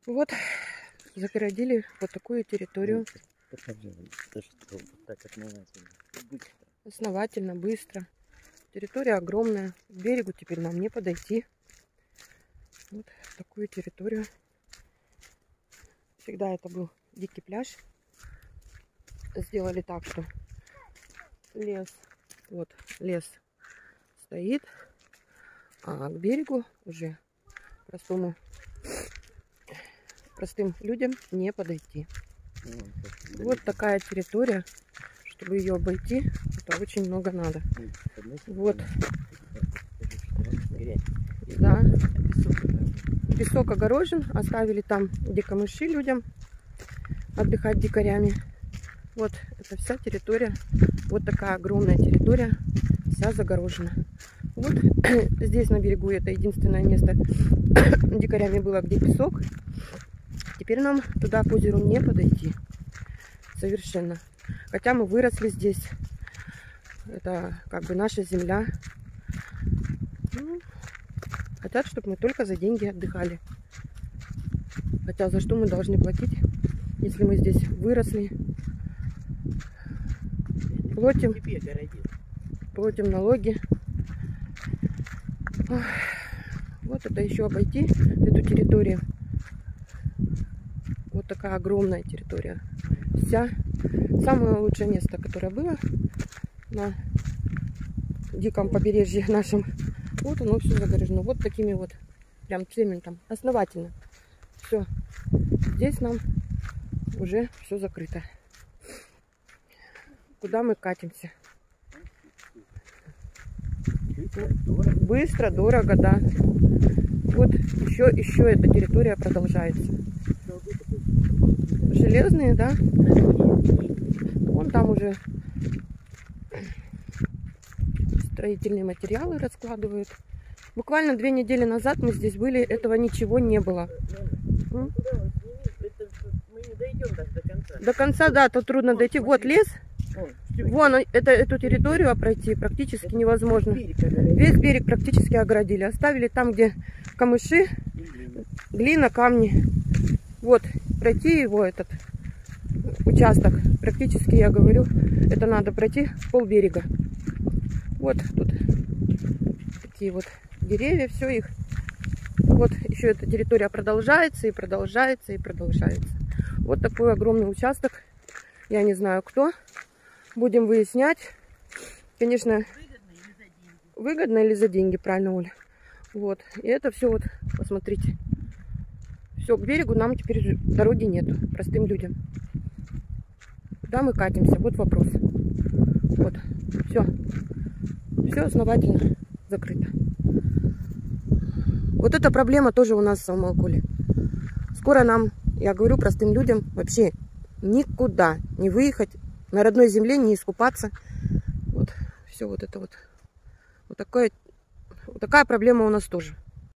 Вот, загородили вот такую территорию. Основательно, быстро. Территория огромная. К берегу теперь нам не подойти. Вот такую территорию. Всегда это был дикий пляж. Сделали так, что лес, вот лес стоит, а к берегу уже простым людям не подойти. Вот такая территория. Чтобы ее обойти, это очень много надо. Вот. Да. Песок огорожен. Оставили там, где камыши людям отдыхать дикарями. Вот это вся территория. Вот такая огромная территория. Вся загорожена. Вот здесь на берегу это единственное место дикарями было, где песок. Теперь нам туда к озеру не подойти. Совершенно. Хотя мы выросли здесь. Это как бы наша земля. Ну, хотят, чтобы мы только за деньги отдыхали. Хотя за что мы должны платить, если мы здесь выросли? Платим налоги. Вот это еще обойти эту территорию. Вот такая огромная территория. Самое лучшее место, которое было на диком побережье нашем. Вот оно все загорожено. Вот такими вот прям цементом. Основательно. Все. Здесь нам уже все закрыто. Куда мы катимся? Быстро, дорого, да. Вот еще эта территория продолжается. Железные, да? Вон там уже строительные материалы раскладывают. Буквально 2 недели назад мы здесь были, этого ничего не было. До конца, да, то трудно дойти. Вот лес. Вон, эту территорию пройти практически невозможно. Весь берег практически оградили. Оставили там, где камыши, глина, камни. Вот, пройти его, этот участок, практически, я говорю, это надо пройти полберега. Вот тут такие вот деревья, все их. Вот еще эта территория продолжается и продолжается и продолжается. Вот такой огромный участок. Я не знаю, кто. Будем выяснять. Конечно, выгодно или за деньги, правильно, Оля? Вот. И это все вот, посмотрите. Все, к берегу нам теперь дороги нету, простым людям. Куда мы катимся? Вот вопрос. Вот. Все. Все основательно закрыто. Вот эта проблема тоже у нас в Саумалколе. Скоро нам, я говорю, простым людям вообще никуда не выехать, на родной земле не искупаться. Вот. Все вот это вот. Вот такая проблема у нас тоже.